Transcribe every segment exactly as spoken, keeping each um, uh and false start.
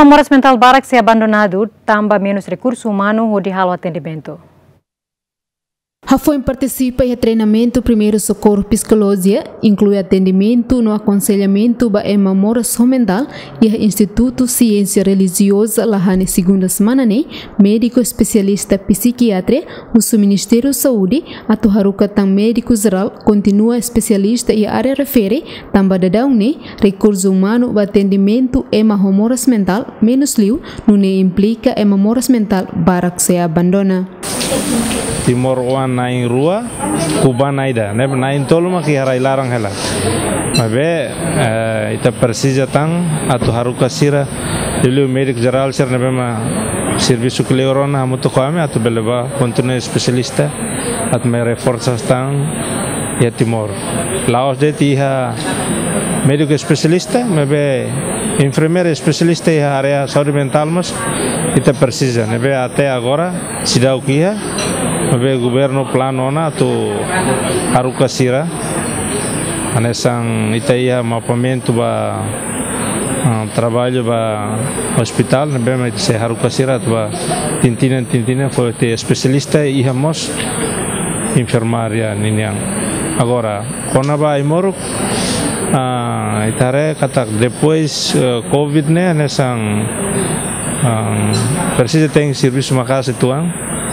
Homoras mental barak se abandonado, tambah menos recurso humano ou de halo atendimento. Rafoin participa em treinamento primeiro socorro psicologia, inclui atendimento no aconselhamento ba Emma Moras Mental e Instituto Ciência Religiosa Lahane segunda semana ne, médico especialista psiquiatra, o Ministério da Saúde, atu haruka tang médico geral continua especialista e área refere, tambah dadau ne, recurso humano ba atendimento Emma Moras Mental menos liu, no ne implica Emma Moras Mental barak se abandona. Timor wan naing rua, Kuba naida, neb naing tolu maki harai larang hela. Mabe ita persija tang atau haruka sira, dulu medik geral sir nebe ma serviço cleorona hamutu kami atau beleba kontinu spesialista atau me reforças tang ya Timor. Laos de tiha médico especialista, mabe enfermeira especialista e area saúde mental mas ita persija, nebe até agora sidau kia. Mabe governo planona tu haruka sira anesang itaia mapamento ba uh, trabalho ba hospital nabe ma se haruka sira ba tintina tintina foi te especialista e hamos enfermaria ninyang agora kona ba imoruk uh, itare kata depois uh, covid ne anesang um, persija tem serviço makase tuang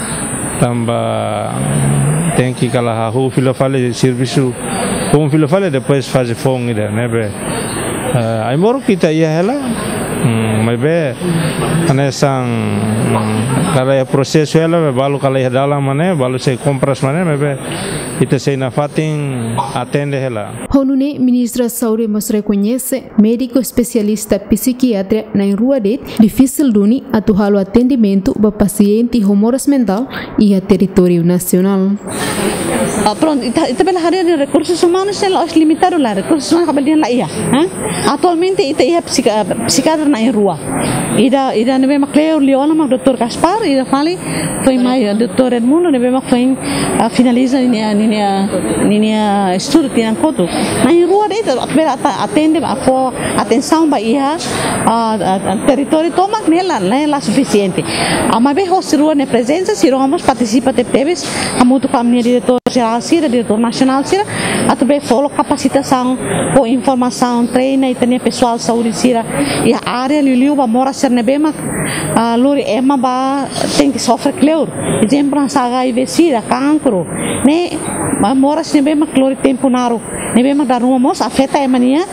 tambah tem que calar a fila fale serviço com fila fale depois fazer fome ida nebe aí moro kita ia ela mas be anesang kalau ya proses ela balu kalau ya dalam mana balu saya kompres mana nebe kita sei na fatin atende ela. Honune ministra Saúde mas reconhece médico especialista psiquiatra na rua det difícil duni atu halo atendimento ba paciente homoras mental e a território nacional. Uh, pronto, ita, ita bela hari de recursos humanos ela os limitaram lá, recursos humanos kabalian lá ia. Atualmente ita ia psiquiatra na rua. Ida ida nebe macleo Leona mak doutor Gaspar, ida fali foi mai doutor Edmundo nebe mak foi finaliza ninia ninia ninia estudo tiang kotu. Na rua de ita bela atende a fo atenção ba ia território toma nela nela suficiente. Ama be host rua ne presença se romos participa te teves amutu kamnia diretor geral sira diretor nacional sira atau be follow capacitação com informação treina e tenia pessoal saúde sira e a área liu ba mora ser nebema a lori ema ba tem que sofrer cleur exemplo na saga e sira cancro ne ba mora ser nebema clori tempo naro nebema da rua mos afeta emania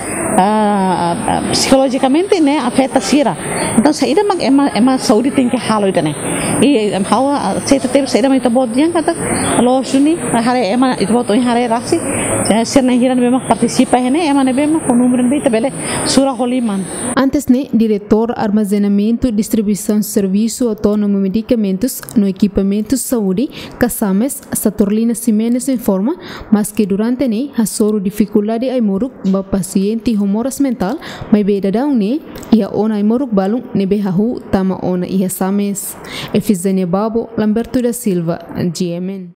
Uh, psicologicamente né afeta sira então saída mag ema ema saúde tem que halo itu né e hawa certa tempo saída mas tabot yang kata lo suni hare ema itu bot oi hare raksi ser na hiran bema participa né ema ne bema com número bem tabele sura holiman. Antes né diretor armazenamento e distribuição serviço autônomo medicamentos no equipamento saúde Casames Saturnina Ximenes informa mas que durante né hasoro dificuldade ai moruk ba paciente homoras mental may beda daw ni ia ona ay moruk balong ni behahu tama ona iya sames Efizania Babo Lamberto da Silva G M N.